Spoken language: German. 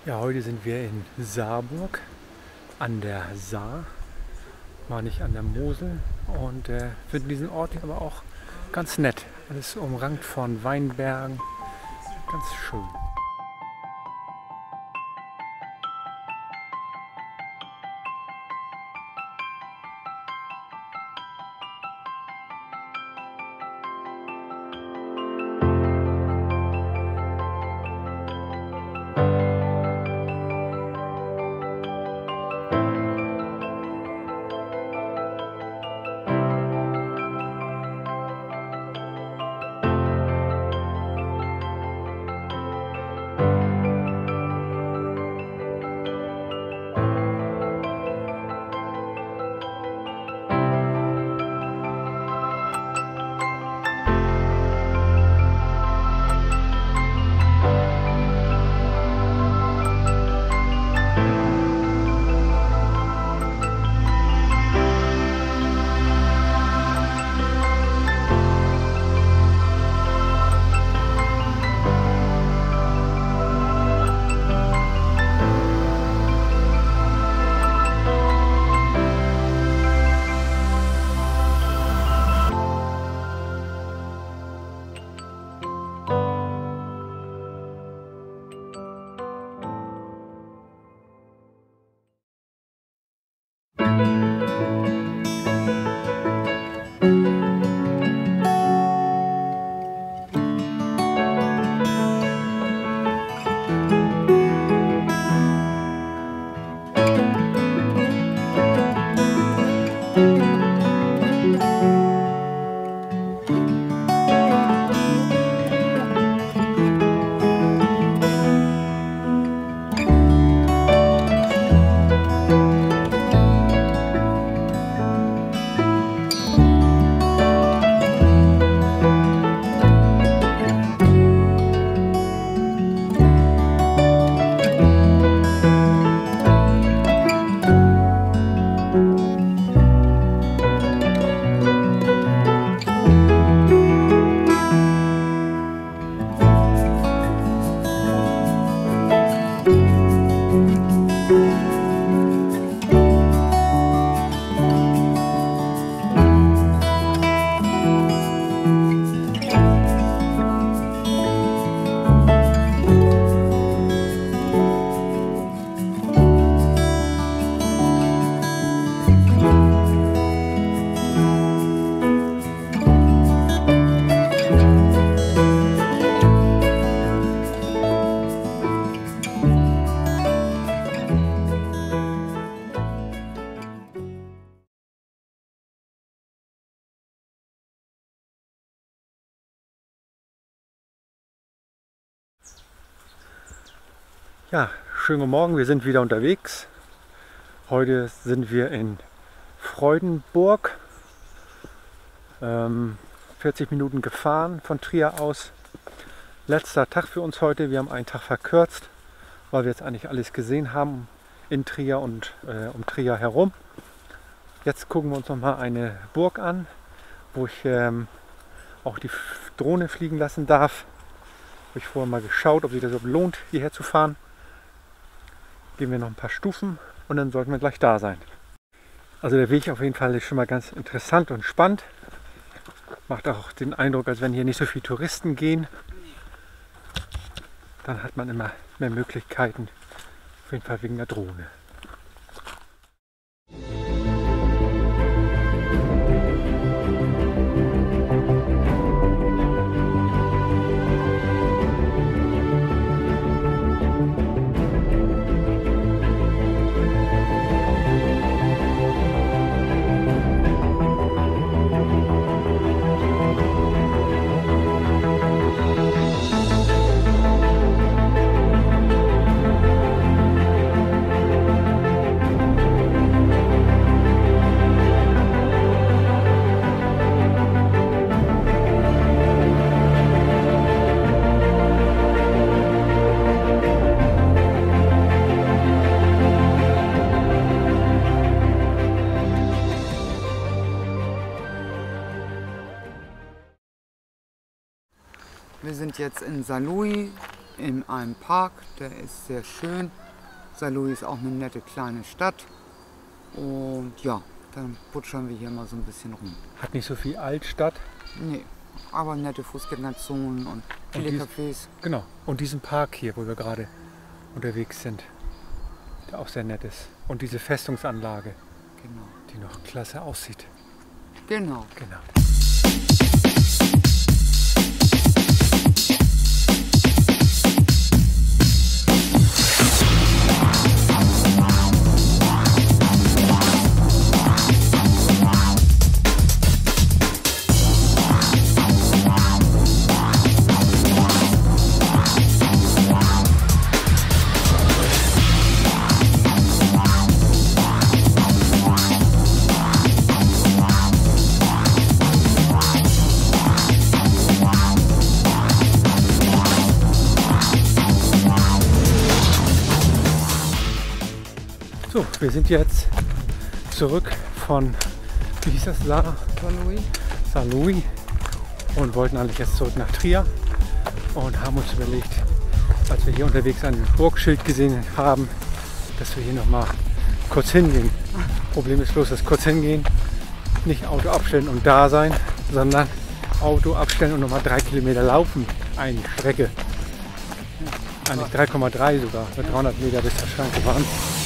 Ja, heute sind wir in Saarburg an der Saar, mal nicht an der Mosel, und finden diesen Ort hier aber auch ganz nett. Alles umrankt von Weinbergen, ganz schön. Ja, schönen guten Morgen, wir sind wieder unterwegs. Heute sind wir in Freudenburg. 40 Minuten gefahren von Trier aus. Letzter Tag für uns heute. Wir haben einen Tag verkürzt, weil wir jetzt eigentlich alles gesehen haben in Trier und um Trier herum. Jetzt gucken wir uns noch mal eine Burg an, wo ich auch die Drohne fliegen lassen darf. Habe ich vorher mal geschaut, ob sich das überhaupt lohnt, hierher zu fahren. Gehen wir noch ein paar Stufen und dann sollten wir gleich da sein. Also der Weg auf jeden Fall ist schon mal ganz interessant und spannend. Macht auch den Eindruck, als wenn hier nicht so viele Touristen gehen. Dann hat man immer mehr Möglichkeiten, auf jeden Fall wegen der Drohne. Wir sind jetzt in Saarlouis in einem Park, der ist sehr schön. Saarlouis ist auch eine nette kleine Stadt. Und ja, dann putschern wir hier mal so ein bisschen rum. Hat nicht so viel Altstadt. Nee, aber nette Fußgängerzonen und viele Cafés. Genau. Und diesen Park hier, wo wir gerade unterwegs sind, der auch sehr nett ist. Und diese Festungsanlage, Genau. die noch klasse aussieht. Genau. Genau. So, wir sind jetzt zurück von, wie hieß das, Saarlouis und wollten eigentlich jetzt zurück nach Trier und haben uns überlegt, als wir hier unterwegs ein Burgschild gesehen haben, dass wir hier noch mal kurz hingehen. Problem ist bloß, das kurz hingehen, nicht Auto abstellen und da sein, sondern Auto abstellen und noch mal 3 Kilometer laufen, eine Strecke. Eigentlich 3,3 sogar, mit 300 Meter bis zur Schranke waren.